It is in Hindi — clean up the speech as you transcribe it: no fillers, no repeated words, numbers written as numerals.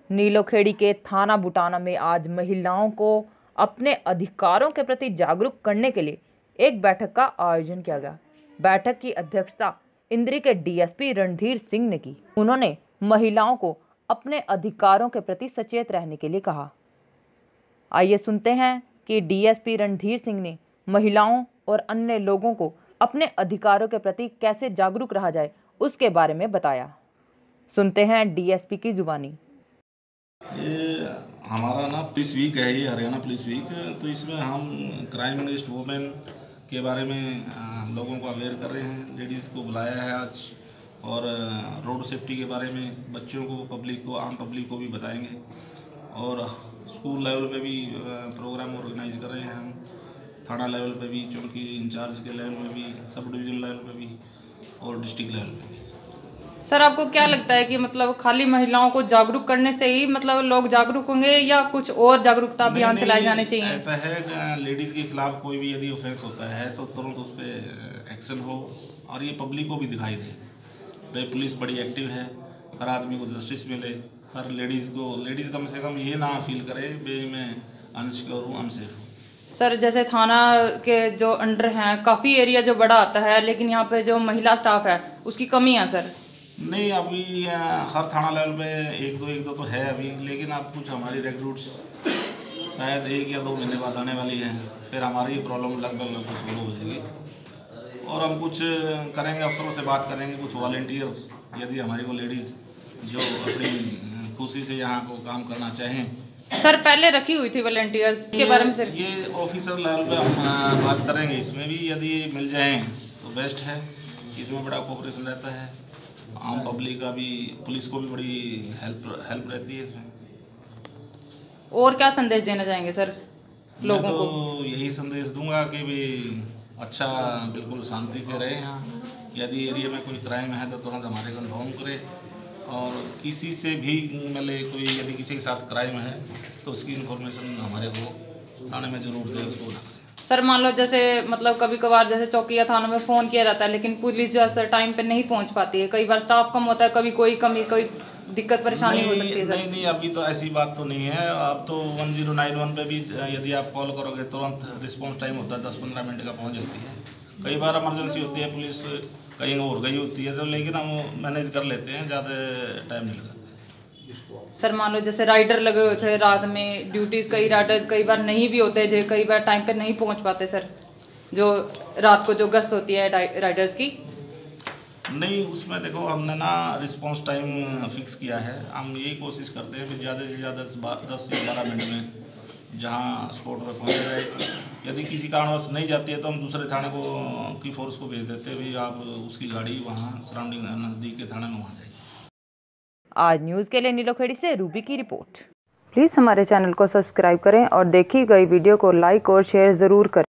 नीलोखेड़ी के थाना बुटाना में आज महिलाओं को अपने अधिकारों के प्रति जागरूक करने के लिए एक बैठक का आयोजन किया गया। बैठक की अध्यक्षता इंद्री के डीएसपी रणधीर सिंह ने की। उन्होंने महिलाओं को अपने अधिकारों के प्रति सचेत रहने के लिए कहा। आइए सुनते हैं कि डीएसपी रणधीर सिंह ने महिलाओं और अन्य लोगों को अपने अधिकारों के प्रति कैसे जागरूक रहा जाए उसके बारे में बताया। सुनते हैं डीएसपी की जुबानी। ये हमारा ना पुलिस वीक है, ये हरियाणा पुलिस वीक। तो इसमें हम क्राइम अगेंस्ट वुमेन के बारे में लोगों को अवेयर कर रहे हैं। लेडीज़ को बुलाया है आज, और रोड सेफ्टी के बारे में बच्चों को, पब्लिक को, आम पब्लिक को भी बताएंगे। और स्कूल लेवल पे भी प्रोग्राम ऑर्गेनाइज कर रहे हैं हम, थाना लेवल पे भी, चौकी इंचार्ज के लेवल पे भी, सब डिवीज़न लेवल पे भी, और डिस्ट्रिक्ट लेवल पे भी। सर, आपको क्या लगता है कि मतलब खाली महिलाओं को जागरूक करने से ही मतलब लोग जागरूक होंगे, या कुछ और जागरूकता अभियान चलाए जाने चाहिए? ऐसा है, लेडीज़ के खिलाफ कोई भी यदि ऑफेंस होता है तो तुरंत उस पर एक्शन हो, और ये पब्लिक को भी दिखाई दे भाई पुलिस बड़ी एक्टिव है, हर आदमी को जस्टिस मिले, हर लेडीज़ कम से कम ये ना फील करे भाई मैं अनसिक्योर हूँ, अनसेफ हूँ। सर, जैसे थाना के जो अंडर हैं काफ़ी एरिया जो बड़ा आता है, लेकिन यहाँ पे जो महिला स्टाफ है उसकी कमी है सर। नहीं, अभी हर थाना लेवल पे एक दो तो है अभी, लेकिन अब कुछ हमारी रिक्रूट्स शायद 1 या 2 महीने बाद आने वाली हैं, फिर हमारी प्रॉब्लम लगभग शुरू हो जाएगी। और हम कुछ करेंगे, अफसरों से बात करेंगे, कुछ वॉलंटियर यदि हमारी को लेडीज़ जो अपनी खुशी से यहाँ को काम करना चाहें। सर, पहले रखी हुई थी वॉलंटियर्स के बारे में सर? ये ऑफिसर लेवल पे हम बात करेंगे, इसमें भी यदि मिल जाएँ तो बेस्ट है, इसमें बड़ा कोऑपरेशन रहता है, आम पब्लिक का भी, पुलिस को भी बड़ी हेल्प रहती है इसमें। और क्या संदेश देना चाहेंगे सर लोगों को? तो यही संदेश दूंगा कि भी अच्छा, बिल्कुल शांति से रहे यहाँ। यदि एरिया में कोई क्राइम है तो तुरंत हमारे को इन्फॉर्म करे, और किसी से भी मिले कोई, यदि किसी के साथ क्राइम है तो उसकी इन्फॉर्मेशन हमारे को थाने में जरूर दे उसको। सर, मान लो जैसे मतलब कभी कभार जैसे चौकी या थानों में फ़ोन किया जाता है, लेकिन पुलिस जो है सर टाइम पे नहीं पहुंच पाती है, कई बार स्टाफ कम होता है, कभी कोई कमी, कोई दिक्कत परेशानी हो सकती है सर। नहीं, अभी तो ऐसी बात तो नहीं है। अब तो 1091 पे भी यदि आप कॉल करोगे तुरंत रिस्पांस टाइम होता है 10-15 मिनट का पहुंच जाती है। कई बार इमरजेंसी होती है, पुलिस कहीं और गई होती है, तो लेकिन हम मैनेज कर लेते हैं, ज़्यादा टाइम नहीं लगाते। सर, मान लो जैसे राइडर लगे हुए थे रात में ड्यूटीज़, कई राइडर्स कई बार नहीं भी होते, जो कई बार टाइम पे नहीं पहुंच पाते सर, जो रात को जो गश्त होती है राइडर्स की। नहीं, उसमें देखो हमने ना रिस्पांस टाइम फिक्स किया है। हम यही कोशिश करते हैं कि ज़्यादा से ज़्यादा 10 या 12 मिनट में जहां स्पॉट पर पहुँच जाए। यदि किसी कारणवश नहीं जाती है तो हम दूसरे थाने को की फोर्स को भेज देते हैं, भाई आप उसकी गाड़ी वहाँ सराउंडिंग नज़दीक के थाने में वहाँ जाइए। आज न्यूज़ के लिए नीलोखेड़ी से रूबी की रिपोर्ट। प्लीज़ हमारे चैनल को सब्सक्राइब करें और देखी गई वीडियो को लाइक और शेयर ज़रूर करें।